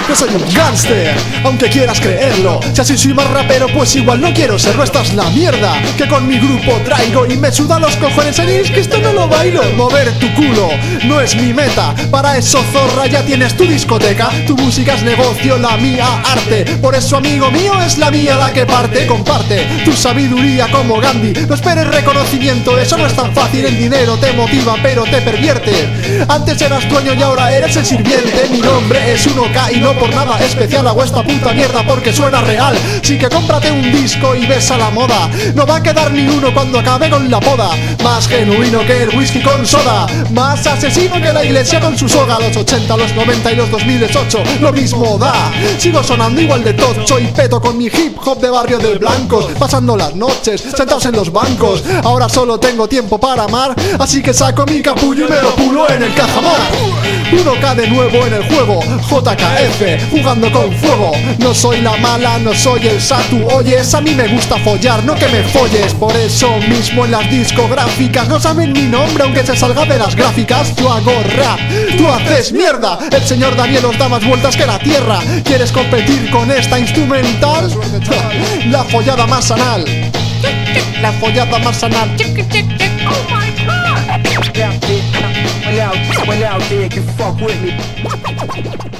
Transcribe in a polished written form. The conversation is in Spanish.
que soy un gángster, aunque quieras creerlo. Si así soy más rapero, pues igual no quiero serlo. Esta es la mierda que con mi grupo traigo y me suda los cojones. ¿Sabéis que esto no lo bailo? Mover tu culo no es mi meta. Para eso, zorra, ya tienes tu discoteca. Tu música es negocio, la mía arte. Por eso, amigo mío, es la mía la que parte. Comparte tu sabiduría como Gandhi. No esperes reconocimiento, eso no es tan fácil. El dinero te motiva pero te pervierte. Antes eras dueño y ahora eres el sirviente. Mi nombre es 1K y no por nada especial hago esta puta mierda porque suena real. Sí que cómprate un disco y ves a la moda. No va a quedar ni uno cuando acabe con la poda. Más genuino que el whisky con soda. Más asesino que la iglesia con su soga. Los 80, los 90 y los 2008 lo mismo da. Sigo sonando igual de tocho y peto con mi hip hop de barrio de blancos. Pasando las noches sentados en los bancos. Ahora solo tengo tiempo para amar, así que saco mi capullo y me lo pulo en el cajamar. 1K de nuevo en el juego, JKF, jugando con fuego. No soy la mala, no soy el Satu. Oyes, a mí me gusta follar, no que me folles. Por eso mismo en las discográficas no saben mi nombre aunque se salga de las gráficas. Yo hago rap, tú haces mierda. El señor Daniel os da más vueltas que la tierra. ¿Quieres competir con esta instrumental? La follada más anal. La follada más anal. Well out there, you fuck with me.